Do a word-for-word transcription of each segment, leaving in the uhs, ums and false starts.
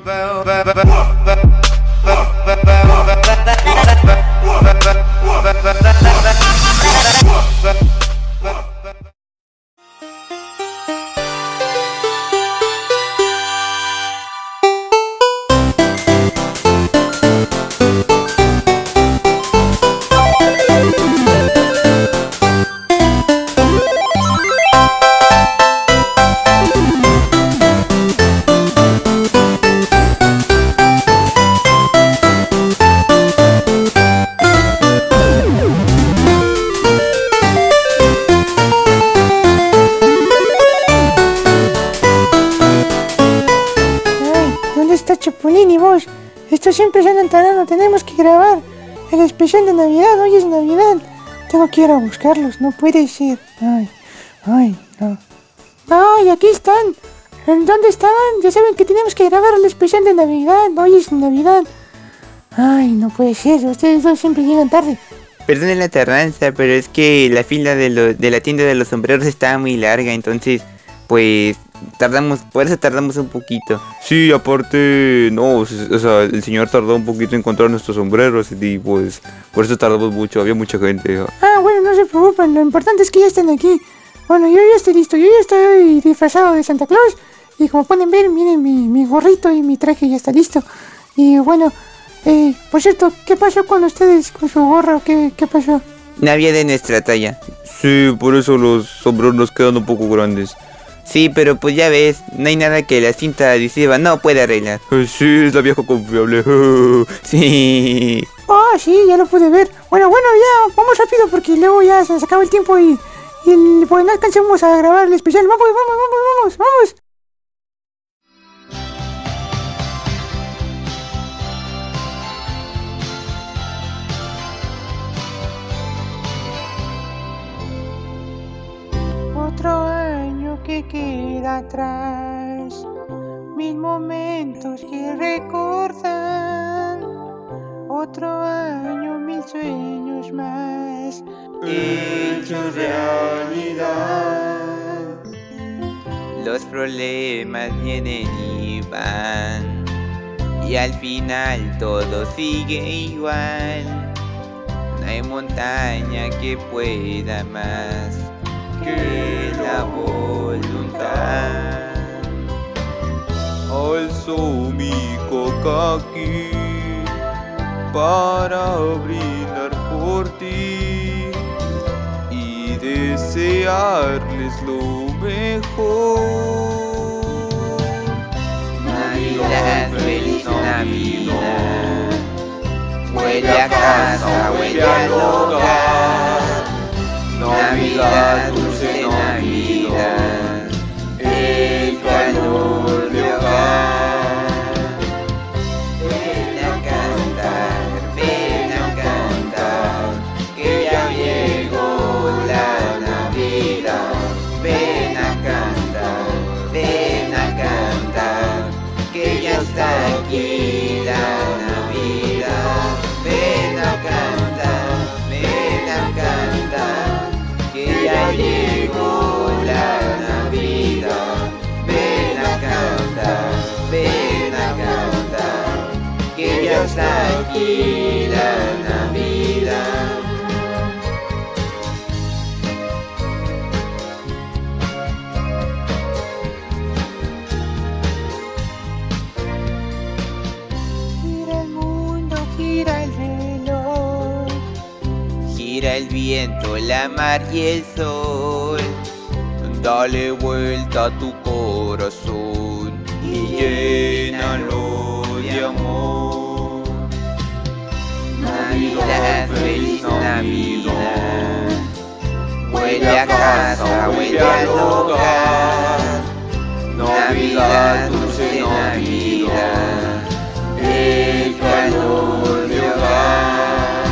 Chapulín y vos, estos siempre se andan tardando, tenemos que grabar el especial de Navidad, hoy es Navidad, tengo que ir a buscarlos, no puede ser, ay, ay, no, ay, aquí están, ¿en dónde estaban? Ya saben que tenemos que grabar el especial de Navidad, hoy es Navidad, ay, no puede ser, ustedes dos siempre llegan tarde. Perdone la tardanza, pero es que la fila de, lo, de la tienda de los sombreros estaba muy larga, entonces, pues, tardamos, por eso tardamos un poquito. Sí, aparte, no, o sea, el señor tardó un poquito en encontrar nuestros sombreros y pues, por eso tardamos mucho, había mucha gente. Ah, bueno, no se preocupen, lo importante es que ya estén aquí. Bueno, yo ya estoy listo, yo ya estoy disfrazado de Santa Claus y como pueden ver, miren, mi, mi gorrito y mi traje ya está listo. Y bueno, eh, por cierto, ¿qué pasó con ustedes, con su gorro? ¿Qué, qué pasó? No había de nuestra talla. Sí, por eso los sombreros nos quedan un poco grandes. Sí, pero pues ya ves, no hay nada que la cinta adhesiva no pueda arreglar. Eh, sí, es la vieja confiable. Sí. Ah, sí, ya lo pude ver. Bueno, bueno, ya, vamos rápido porque luego ya se nos acaba el tiempo y, y pues no alcancemos a grabar el especial. Vamos, vamos, vamos, vamos, vamos. Otro año que queda atrás, mil momentos que recordar. Otro año, mil sueños más hechos realidad. Los problemas vienen y van, y al final todo sigue igual. No hay montaña que pueda más que la voluntad. Alzo mi coca aquí para brindar por ti y desearles lo mejor. Navidad, feliz Navidad. Huele a casa, huele al hogar. Navidad, dulce Navidad, el calor de hogar. Ven a cantar, ven a cantar, que ya llegó la Navidad. Ven a cantar, ven a cantar, que ya está aquí la Navidad. Ven a cantar, ven a cantar, que ya llegó la Navidad. Ven a cantar, ven a cantar, que ya está aquí la Navidad. Gira el mundo, gira el reloj, gira el viento, la mar y el sol. Dale vuelta a tu corazón y llénalo de amor. Navidad, feliz Navidad. Huele a casa, huele al hogar. Navidad, dulce Navidad, el calor de hogar.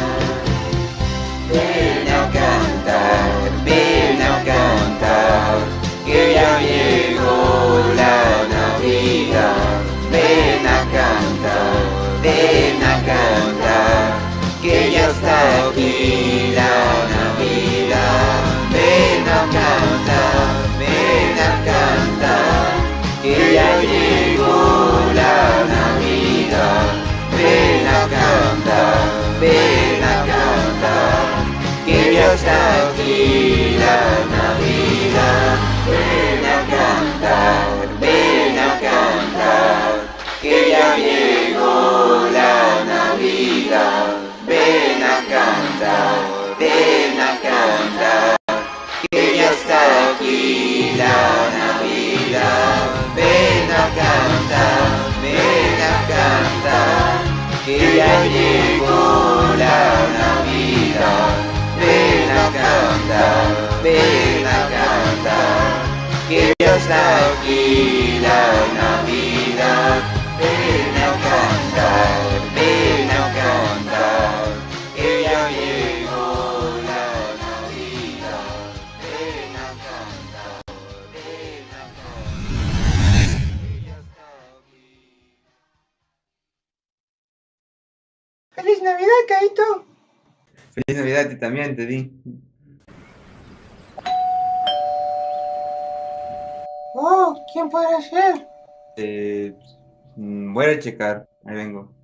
Ven a cantar, ven a cantar, que ya llegó la Navidad. Ven a cantar, ven a cantar, que ya está aquí la Navidad. Ven a cantar, ven a cantar, que ya llegó la Navidad. está aquí la Navidad. Ven a cantar, ven a cantar, que ya llegó la Navidad. Ven a cantar, ven a cantar, que ya está aquí la Navidad. Ven a cantar, ven a cantar, que ya llegó la Navidad. Ven a cantar, ven a cantar, que ya está aquí la Navidad. Ven a cantar, ven a cantar, que ya llegó la Navidad. Ven a cantar, ven a cantar, que ya está aquí. ¡Feliz Navidad, Caito! Feliz Navidad a ti también, te di. Oh, ¿quién podrá ser? Eh, mm, voy a checar, ahí vengo.